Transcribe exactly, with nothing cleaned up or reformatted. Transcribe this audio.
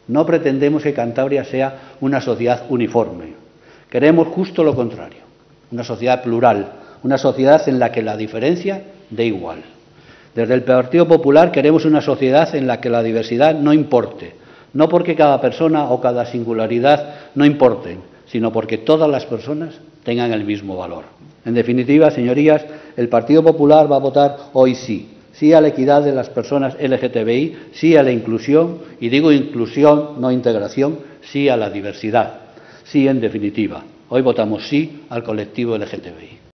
No pretendemos que Cantabria sea una sociedad uniforme. Queremos justo lo contrario, una sociedad plural, una sociedad en la que la diferencia dé igual. Desde el Partido Popular queremos una sociedad en la que la diversidad no importe, no porque cada persona o cada singularidad no importen, sino porque todas las personas tengan el mismo valor. En definitiva, señorías, el Partido Popular va a votar hoy sí, sí a la equidad de las personas L G T B I, sí a la inclusión, y digo inclusión, no integración, sí a la diversidad, sí en definitiva. Hoy votamos sí al colectivo L G T B I.